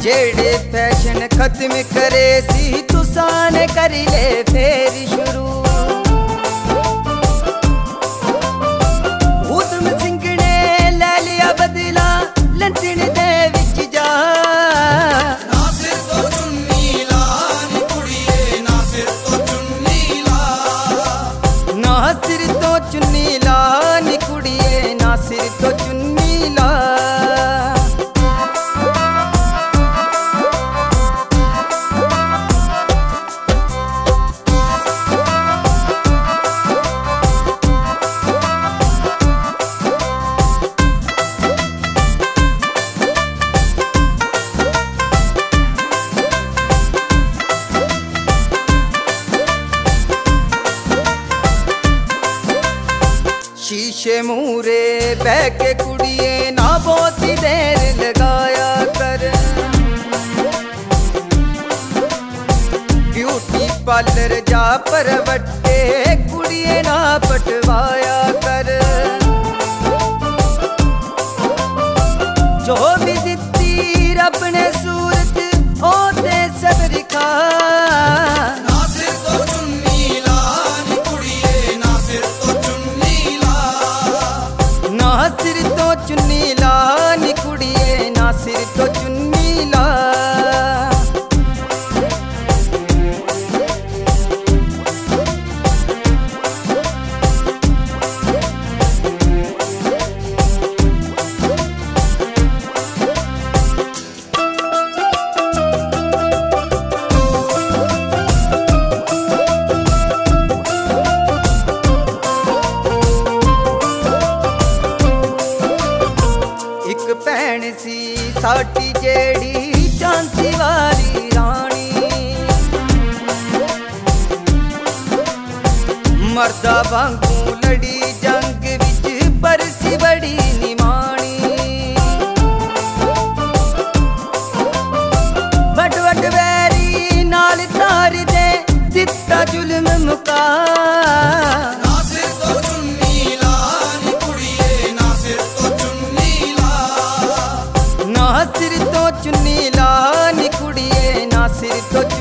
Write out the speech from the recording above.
जेड़े फैशन खत्म करे सी तुसाने कर ले फेर शुरू। उधम सिंह ने ले लिया बदला लंदन दे विच जा। नासिर तो चुन्नी ला नी कुड़िए, नासिर तो चुन्नी ला। नासिर तो चुन्नी ला नी कुड़िए, नासिर तो चुन्नी ला। शीशे मूरे बह के कुड़िए ना बहुत ही देर लगाया कर। ब्यूटी पार्लर जा पर बट्टे कुड़िए ना पटवाया कर। जो भी दित्ती रब ने सूरत ओते सबर खा। नासिर तो चुन्नी ला नी कुड़िए, नासिर तो चुन्नी ला। नासिर तो चुन्नी ला नी कुड़िए, नासिर तो चुन्नी ला। भैन सी साटी जेड़ी झांसी वाली रानी। मर्दा वांगू लड़ी जंग विच बरसी बड़ी निमाणी। वड वड वैरी नाल तार दे दित्ता जुल्म मुका। नासिर तो चुन्नी ला नी कुड़िए, नासिर तो चुन्नी ला। नासिर तो चुन्नी ला नी कुड़िए, नासिर तो